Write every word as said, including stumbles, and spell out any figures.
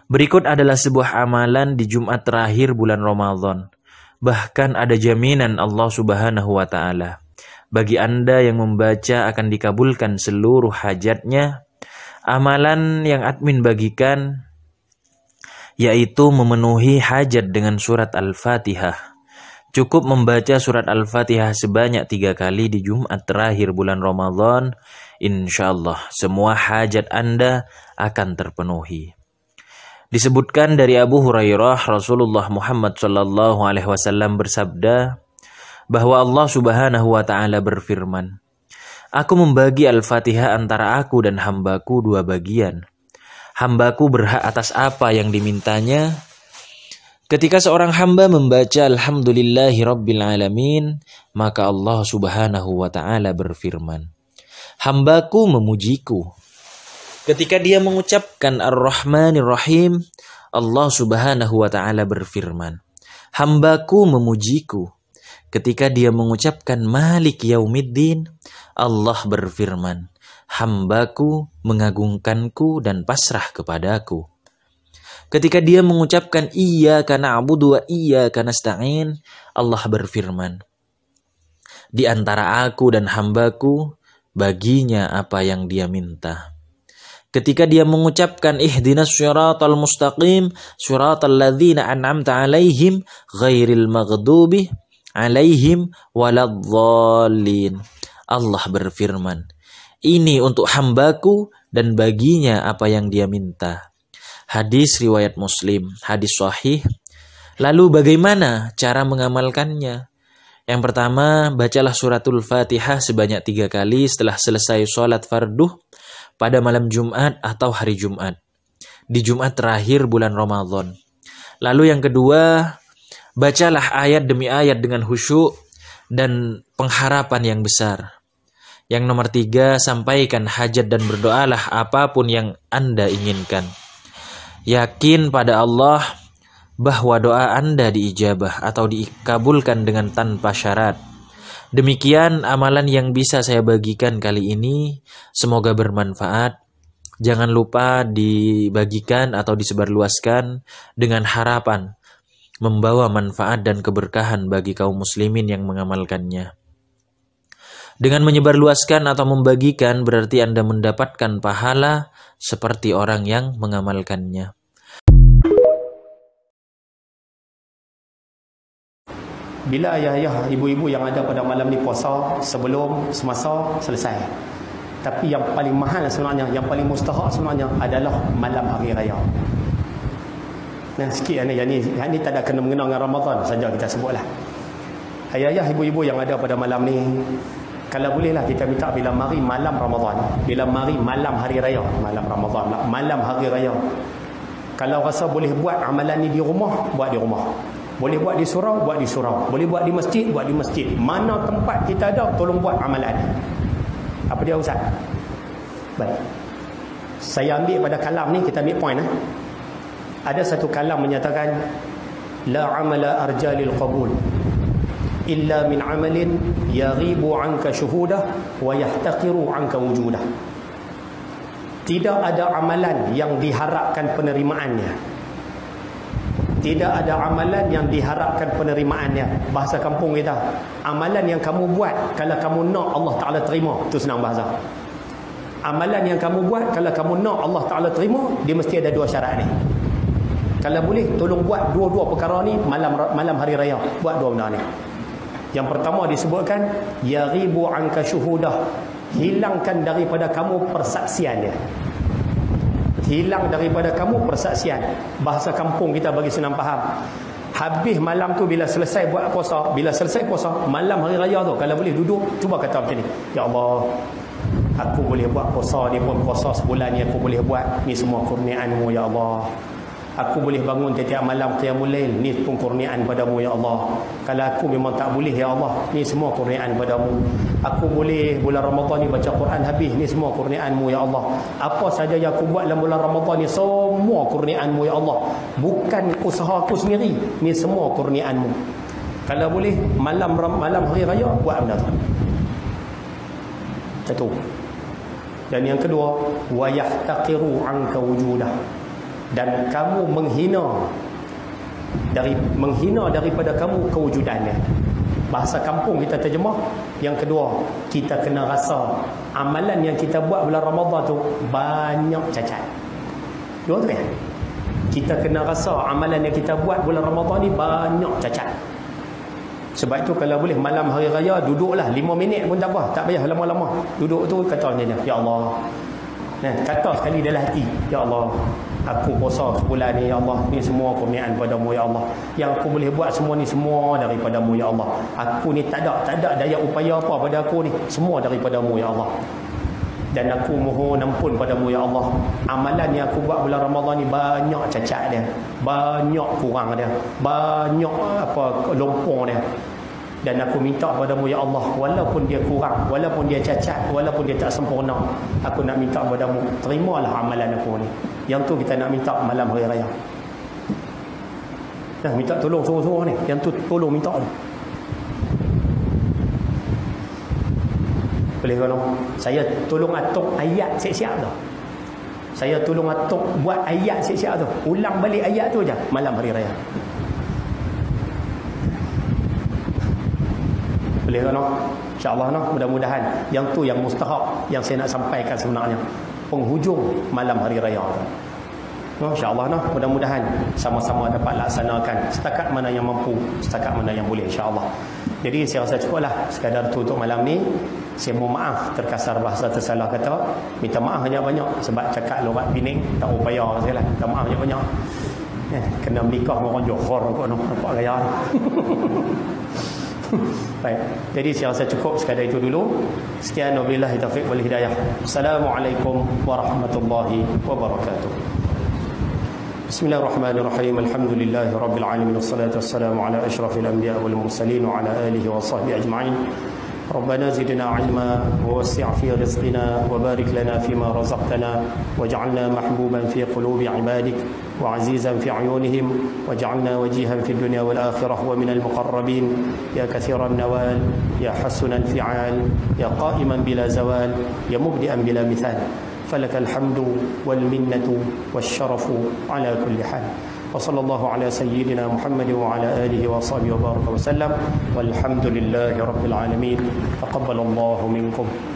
Berikut adalah sebuah amalan di Jumat terakhir bulan Ramadan. Bahkan ada jaminan Allah Subhanahu wa Ta'ala. Bagi Anda yang membaca akan dikabulkan seluruh hajatnya. Amalan yang admin bagikan yaitu memenuhi hajat dengan surat Al-Fatihah. Cukup membaca surat Al-Fatihah sebanyak tiga kali di Jumat terakhir bulan Ramadan. Insyaallah semua hajat Anda akan terpenuhi. Disebutkan dari Abu Hurairah, Rasulullah Muhammad Sallallahu Alaihi Wasallam bersabda bahwa Allah Subhanahu Wa Taala berfirman, Aku membagi Al-Fatihah antara aku dan hambaku dua bagian. Hambaku berhak atas apa yang dimintanya. Ketika seorang hamba membaca Alhamdulillahi Rabbil Alamin, maka Allah Subhanahu Wa Taala berfirman, Hambaku memujiku. Ketika dia mengucapkan Ar-Rahmanir Rahim, Allah Subhanahu wa Ta'ala berfirman, Hambaku memujiku. Ketika dia mengucapkan Malik Yaumiddin, Allah berfirman, Hambaku mengagungkanku dan pasrah kepadaku. Ketika dia mengucapkan Iyyaka na'budu wa iyyaka nasta'in, Allah berfirman, Di antara aku dan hambaku, baginya apa yang dia minta. Ketika dia mengucapkan ihdinas syiratal mustaqim, syiratal ladzina an'amta alaihim, ghairil maghdubi alaihim waladhdallin. Allah berfirman, ini untuk hambaku dan baginya apa yang dia minta. Hadis riwayat Muslim, hadis sahih. Lalu bagaimana cara mengamalkannya? Yang pertama, bacalah suratul Fatihah sebanyak tiga kali setelah selesai sholat fardu pada malam Jumat atau hari Jumat, di Jumat terakhir bulan Ramadan. Lalu yang kedua, bacalah ayat demi ayat dengan khusyuk dan pengharapan yang besar. Yang nomor tiga, sampaikan hajat dan berdoalah apapun yang Anda inginkan. Yakin pada Allah bahwa doa Anda diijabah atau dikabulkan dengan tanpa syarat. Demikian amalan yang bisa saya bagikan kali ini. Semoga bermanfaat. Jangan lupa dibagikan atau disebarluaskan dengan harapan membawa manfaat dan keberkahan bagi kaum muslimin yang mengamalkannya. Dengan menyebarluaskan atau membagikan berarti Anda mendapatkan pahala seperti orang yang mengamalkannya. Bila ayah-ayah, ibu-ibu yang ada pada malam ni puasa sebelum, semasa, selesai. Tapi yang paling mahal sebenarnya, yang paling mustahak sebenarnya adalah malam hari raya. Nah, sikit ni, yang ni, yang ni tak ada kena mengenal dengan Ramadan saja kita sebutlah. Ayah-ayah, ibu-ibu yang ada pada malam ni, kalau bolehlah kita minta bila mari malam Ramadan, bila mari malam hari raya, malam Ramadan lah, malam hari raya. Kalau rasa boleh buat amalan ni di rumah, buat di rumah. Boleh buat di surau, buat di surau. Boleh buat di masjid, buat di masjid. Mana tempat kita ada, tolong buat amalan. Apa dia Ustaz? Baik. Saya ambil pada kalam ni, kita ambil point. Eh? Ada satu kalam menyatakan, La amala arjalil qabul illa min amalin yaghibu anka syuhudah wa yahtaqiru anka wujudah. Tidak ada amalan yang diharapkan penerimaannya. Tidak ada amalan yang diharapkan penerimaannya. Bahasa kampung kita, amalan yang kamu buat kalau kamu nak Allah Ta'ala terima. Itu senang bahasa. Amalan yang kamu buat kalau kamu nak Allah Ta'ala terima, dia mesti ada dua syarat ni. Kalau boleh, tolong buat dua-dua perkara ni malam malam hari raya. Buat dua benda ni. Yang pertama disebutkan, yaghibu anka syuhudah. Hilangkan daripada kamu persaksian dia. Hilang daripada kamu persaksian. Bahasa kampung kita bagi senang faham. Habis malam tu bila selesai buat puasa, bila selesai puasa, malam hari raya tu, kalau boleh duduk, cuba kata macam ni. Ya Allah, aku boleh buat puasa ni pun, puasa sebulan ni aku boleh buat. Ni semua kurniaan-Mu ya Allah. Aku boleh bangun tiap-tiap malam qiyamul lail, ni pun kurniaan padamu ya Allah. Kalau aku memang tak boleh ya Allah, ni semua kurniaan padamu. Aku boleh bulan Ramadan ni baca Quran habis, ni semua kurniaan-Mu ya Allah. Apa saja yang aku buat dalam bulan Ramadan ni, semua kurniaan-Mu ya Allah. Bukan usaha aku sendiri, ni semua kurniaan-Mu. Kalau boleh malam malam hari raya buat benda tu. Satu. Dan yang kedua, wa yahtaqiru anka wujudah. dan kamu menghina dari menghina daripada kamu kewujudannya. Bahasa kampung kita terjemah. Yang kedua, kita kena rasa amalan yang kita buat bulan Ramadan tu banyak cacat. Dua tu ya. Kita kena rasa amalan yang kita buat bulan Ramadan ni banyak cacat. Sebab itu kalau boleh malam hari raya duduklah lima minit pun tak apa, tak payah lama-lama. Duduk tu kata macam ni, ya Allah. Nah, kata sekali dalam hati, ya Allah, aku puasa sebulan ni, ya Allah, ni semua kurniaan padamu, ya Allah. Yang aku boleh buat semua ni semua daripadamu, ya Allah. Aku ni tak ada tak ada daya upaya apa pada aku ni, semua daripadamu, ya Allah. Dan aku mohon ampun padamu, ya Allah. Amalan yang aku buat bulan Ramadan ni banyak cacat dia, banyak kurang dia, banyak apa lompong dia. Dan aku minta padamu, ya Allah, walaupun dia kurang, walaupun dia cacat, walaupun dia tak sempurna, aku nak minta padamu, terimalah amalan aku ni. Yang tu kita nak minta malam hari raya. Nah, minta tolong suruh-suruh ni, yang tu tolong minta ni. Boleh kalau saya tolong atuk ayat siap-siap tu. Saya tolong atuk buat ayat siap-siap tu. Ulang balik ayat tu aja malam hari raya. Boleh kalau insya-Allah noh, mudah-mudahan yang tu yang mustahak yang saya nak sampaikan sebenarnya. Penghujung malam hari raya tu. No, insya-Allah noh, mudah-mudahan sama-sama dapat laksanakan setakat mana yang mampu, setakat mana yang boleh insya-Allah. Jadi saya rasa cukuplah sekadar tu untuk malam ni. Saya mohon maaf terkasar bahasa tersalah kata. Minta maaf banyak-banyak sebab cakap lorat bining tak upaya sekali. Minta maaf banyak-banyak. Eh, kena menikah dengan orang Johor kau nak nampak gaya. Baik. Jadi saya rasa cukup sekadar itu dulu. Sekian, wabillahi taufiq wal hidayah. Assalamualaikum warahmatullahi wabarakatuh. Bismillahirrahmanirrahim. Alhamdulillahi rabbil alamin. Wassalatu wassalamu ala asyrafil anbiya wal mursalin wa ala alihi wa sahbihi ajma'in. ربنا زدنا علما ووسع في رزقنا وبارك لنا فيما رزقتنا واجعلنا محبوبا في قلوب عبادك وعزيزا في عيونهم واجعلنا وجيها في الدنيا والآخرة ومن المقربين يا كثير النوال يا حسن الفعال يا قائما بلا زوال يا مبدئا بلا مثال فلك الحمد والمنة والشرف على كل حال وصلى الله على سيدنا محمد وعلى آله وصحبه وبارك وسلم والحمد لله رب العالمين تقبل الله منكم